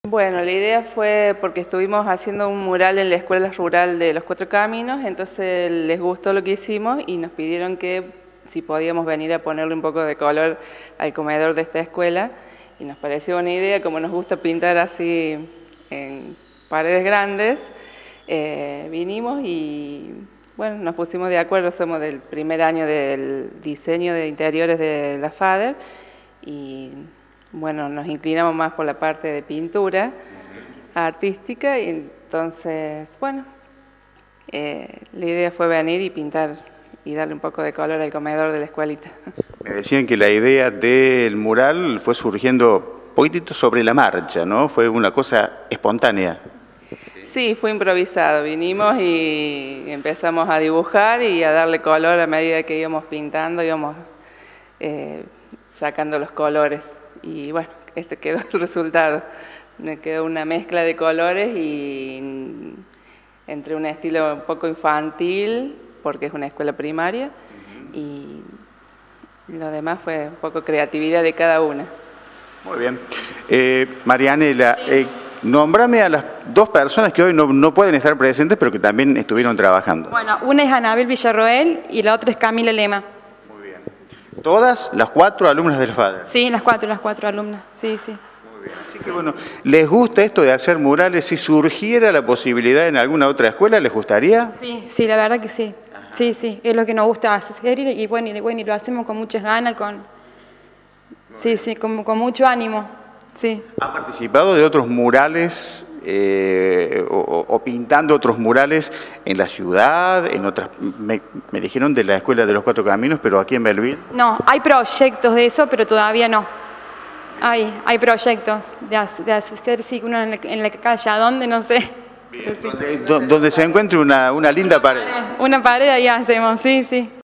Bueno, la idea fue porque estuvimos haciendo un mural en la escuela rural de Los Cuatro Caminos, entonces les gustó lo que hicimos y nos pidieron que si podíamos venir a ponerle un poco de color al comedor de esta escuela, y nos pareció una idea. Como nos gusta pintar así en paredes grandes, vinimos y bueno, nos pusimos de acuerdo. Somos del primer año del diseño de interiores de la FADER y bueno, nos inclinamos más por la parte de pintura artística, y entonces, bueno, la idea fue venir y pintar y darle un poco de color al comedor de la escuelita. Me decían que la idea del mural fue surgiendo un poquitito sobre la marcha, ¿no? Fue una cosa espontánea. Sí, fue improvisado. Vinimos y empezamos a dibujar y a darle color a medida que íbamos pintando, íbamos sacando los colores. Y bueno, este quedó el resultado. Quedó una mezcla de colores y entre un estilo un poco infantil, porque es una escuela primaria, y lo demás fue un poco creatividad de cada una. Muy bien. Marianela, nómbrame a las dos personas que hoy no pueden estar presentes, pero que también estuvieron trabajando. Bueno, una es Anabel Villarroel y la otra es Camila Lema. Muy bien. ¿Todas las 4 alumnas del FADER? Sí, las cuatro alumnas, sí, sí. Muy bien. Así que bueno, ¿les gusta esto de hacer murales? Si surgiera la posibilidad en alguna otra escuela, ¿les gustaría? Sí, sí, la verdad que sí. Sí, sí, es lo que nos gusta hacer y bueno, y lo hacemos con muchas ganas, sí, sí, con mucho ánimo, sí. ¿Ha participado de otros murales o pintando otros murales en la ciudad, en otras? Me dijeron de la Escuela de los Cuatro Caminos, pero aquí en Belville. No, hay proyectos de eso, pero todavía no. Hay proyectos de hacer, sí, uno en la calle, ¿a dónde? No sé. Sí. Donde se encuentre una linda pared. Una pared ahí hacemos, sí, sí.